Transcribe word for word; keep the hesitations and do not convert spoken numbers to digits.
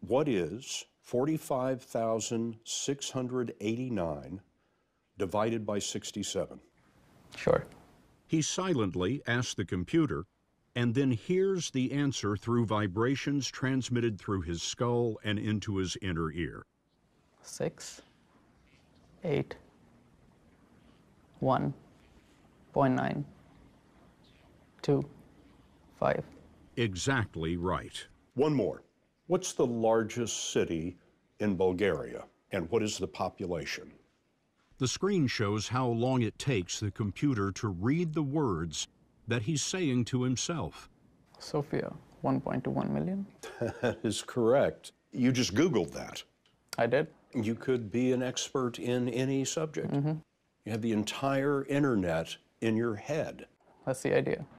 What is forty-five thousand six hundred eighty-nine divided by sixty-seven? Sure. He silently asks the computer and then hears the answer through vibrations transmitted through his skull and into his inner ear. Six, eight, one, point nine, two, five. Exactly right. One more. What's the largest city in Bulgaria, and what is the population? The screen shows how long it takes the computer to read the words that he's saying to himself. Sofia, one point two one million. That is correct. You just Googled that. I did. You could be an expert in any subject. Mm-hmm. You have the entire internet in your head. That's the idea.